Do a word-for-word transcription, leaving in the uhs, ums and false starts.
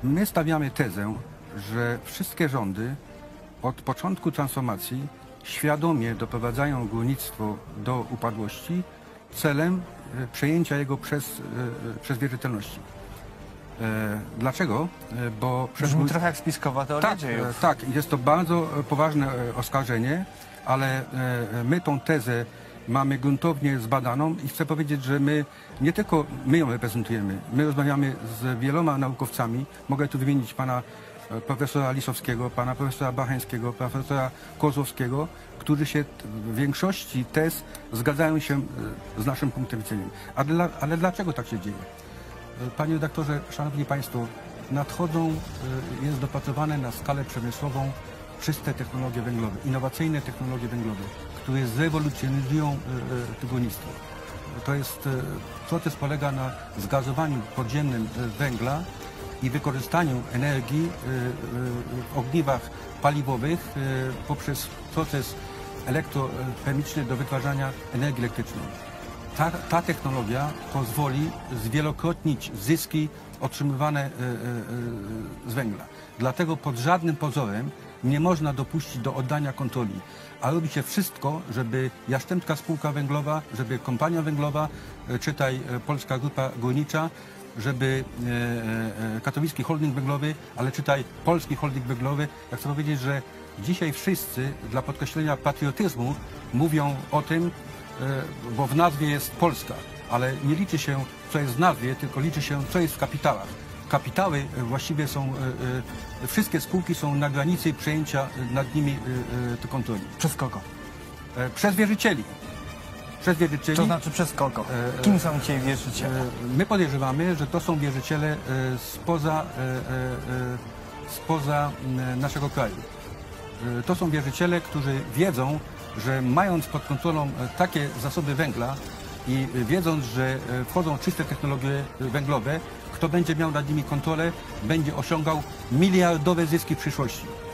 My stawiamy tezę, że wszystkie rządy od początku transformacji świadomie doprowadzają górnictwo do upadłości celem e, przejęcia jego przez, e, przez wierzytelności. E, dlaczego? E, bo przez... Brzmi trochę jak spiskowa teoria tak, dziejów. e, tak, jest to bardzo poważne e, oskarżenie, ale e, my tą tezę mamy gruntownie zbadaną i chcę powiedzieć, że my nie tylko my ją reprezentujemy, my rozmawiamy z wieloma naukowcami, mogę tu wymienić pana e, profesora Lisowskiego, pana profesora Bacheńskiego, profesora Kozłowskiego, którzy się w większości tez zgadzają się e, z naszym punktem widzenia. A dla, ale dlaczego tak się dzieje? E, Panie redaktorze, szanowni państwo, nadchodzą, e, jest dopracowane na skalę przemysłową czyste technologie węglowe, innowacyjne technologie węglowe, które zrewolucjonizują e, e, górnictwo. To jest, e, proces polega na zgazowaniu podziemnym e, węgla i wykorzystaniu energii e, e, w ogniwach paliwowych e, poprzez proces elektrochemiczny do wytwarzania energii elektrycznej. Ta, ta technologia pozwoli zwielokrotnić zyski otrzymywane e, e, z węgla. Dlatego pod żadnym pozorem nie można dopuścić do oddania kontroli, a robi się wszystko, żeby Jastrzębska Spółka Węglowa, żeby kompania węglowa, e, czytaj e, Polska Grupa Górnicza, żeby e, e, Katowicki Holding Węglowy, ale czytaj Polski Holding Węglowy. Ja chcę powiedzieć, że dzisiaj wszyscy dla podkreślenia patriotyzmu mówią o tym, e, bo w nazwie jest Polska, ale nie liczy się, co jest w nazwie, tylko liczy się, co jest w kapitałach. Kapitały właściwie są, e, e, wszystkie spółki są na granicy przejęcia nad nimi e, e, kontroli. Przez kogo? E, przez wierzycieli. Przez wierzycieli. To znaczy przez kogo? Kim są ci wierzyciele? E, my podejrzewamy, że to są wierzyciele e, spoza, e, e, spoza e, naszego kraju. E, to są wierzyciele, którzy wiedzą, że mając pod kontrolą takie zasoby węgla i wiedząc, że wchodzą czyste technologie węglowe, kto będzie miał nad nimi kontrolę, będzie osiągał miliardowe zyski w przyszłości.